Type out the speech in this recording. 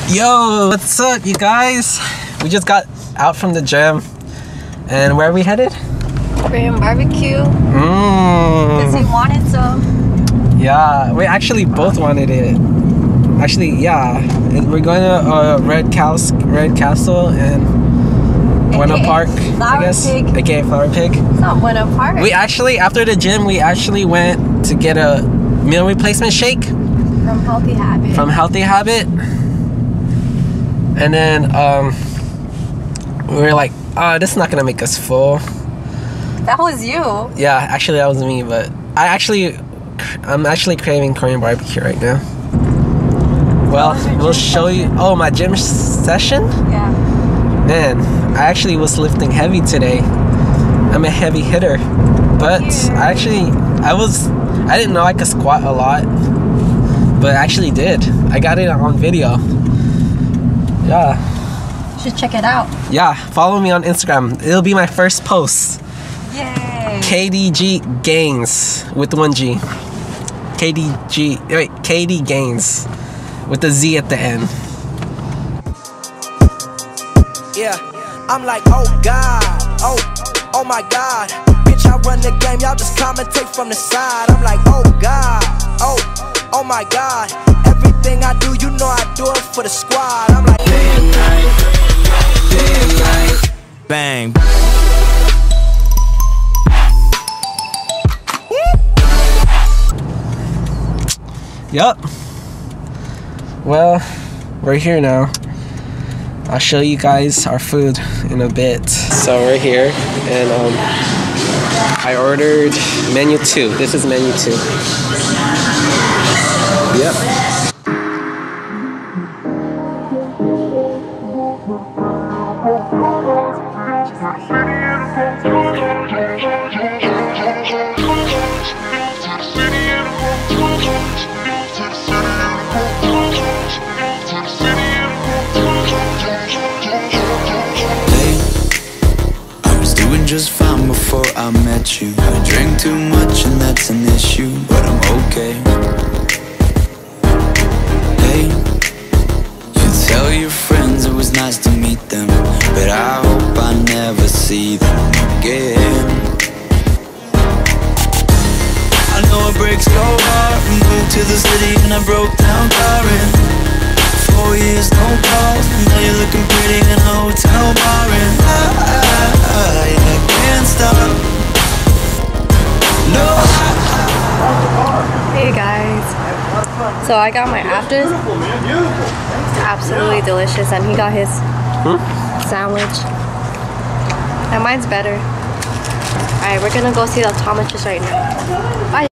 Yo, what's up, you guys? We just got out from the gym, and where are we headed? Korean barbecue. Because he wanted some. Yeah, we actually both wanted it. Actually, yeah, we're going to Red Castle and Buena Park, I guess. AKA Flower Pig. It's not Buena Park. We actually, after the gym, we actually went to get a meal replacement shake From Healthy Habit. From Healthy Habit. And then we were like, oh, this is not gonna make us full. That was you. Yeah, actually that was me, but I'm actually craving Korean barbecue right now. Well, we'll show you. Oh, my gym session? Yeah. Man, I actually was lifting heavy today. I'm a heavy hitter, but I didn't know I could squat a lot, but I actually did. I got it on video. Yeah. You should check it out. Yeah, follow me on Instagram. It'll be my first post. Yay. KDG Gains with 1G. KD Gains with the Z at the end. Yeah, I'm like, oh God, oh my God. Bitch, I run the game, y'all just commentate from the side. I'm like, oh God, oh my God. Everything I do, you know I do it for the squad. I'm like, day and night, bang. Yup. Well, we're here now. I'll show you guys our food in a bit. So we're here, and I ordered menu 2. This is menu 2. Yep. Just fine before I met you. I drink too much and that's an issue, but I'm okay. Hey, you tell your friends it was nice to meet them, but I hope I never see them again. I know it breaks your heart. We moved to the city and I broke down crying. 4 years, no calls. Now you're looking pretty in a hotel bar, and I can't stop. No. Hey guys. So I got my afters. It's absolutely delicious, and he got his sandwich. And mine's better. Alright, we're gonna go see the optometrist right now. Bye.